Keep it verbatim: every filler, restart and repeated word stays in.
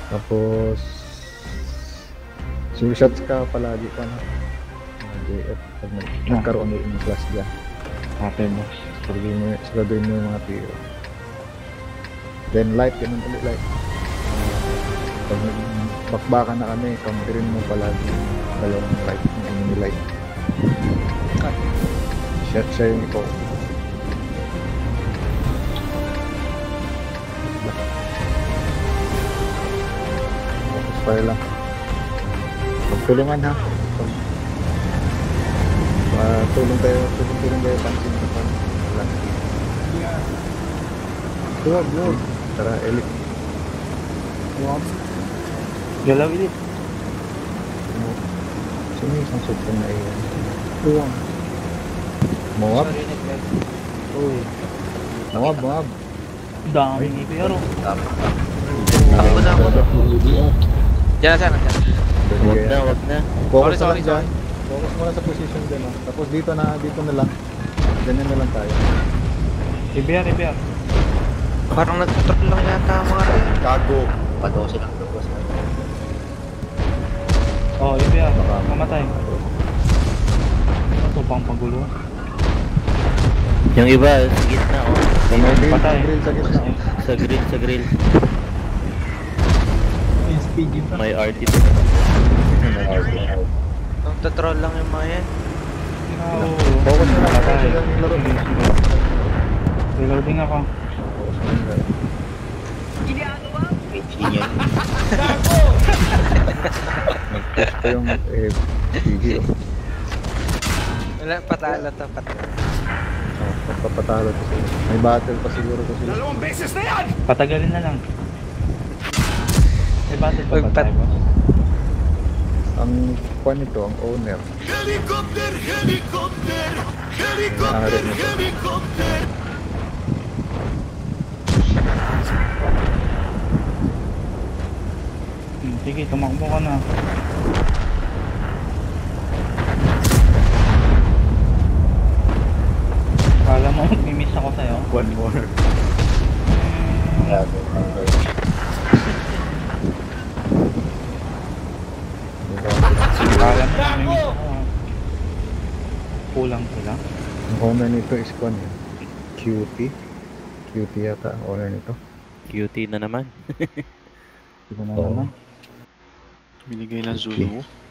Tapos shots ka palagi pa na J F pag nag- nagkaroon ulit ng class dyan. Okay mo. Siguraduhin mo, siguraduhin mo yung mga tiro. Then light, ganun ulit light. Pag bakbakan na kami, counterin mo palagi yung dalawang light, yung enemy light. Siya, siya yung ikaw. Focus fire lang. Magtulungan ha. Pag, uh, tulong tayo, tulong tulong tayo pansin sa pan. Huwag, huwag. Tara, elite. Huwag. Galaw ulit. Sino yung isang suit na iyan? Huwag. Moab? Uy. Moab, Moab. Daming I P R oh. Takbo na ako. Diyan na sana, dyan. Huwag na, huwag na. Focus Sorry, na sorry, lang dyan. Focus mo lang sa position dyan. Oh. Tapos dito na, dito na lang. Ganyan na lang tayo. I P R, I P R. Parang nagtutrol lang yata ang mga rin. Gago. Padosin ang lubos na. Oh, I P R. Mamatay. Ito pang pagulo. Yung iba, sa gitna oh. Kung may grill, Patay. grill sa gitna. Oh. Sa grill, sa grill. S P G pa. May R T two. Nagtutrol lang yung mga yan. No. Focus mo lang. Patay. Focus lang yung laro. Reloading ako. Focus mo lang. Ingay. Nag-push pa yung eh, P G. Oh. Wala, patalo to, patalo. Oh, papatalo to sila. May battle pa siguro to sila. Dalawang beses na yan! Patagalin na lang. May battle pa Uy, ba pat- tayo, boss? Ang kwan nito, ang owner. Helicopter! Helicopter! Helicopter! Helicopter! Hmm, sige, tumakbo ka na. Kala mo, may-miss ako sa'yo. One more. Kala mo, may-miss ako. ah. Kulang sila. Ang owner nito is kwan eh. Cutie. Cutie yata ang owner nito. Cutie na naman. Hindi ko na Oo. naman. Binigay ng Zulu.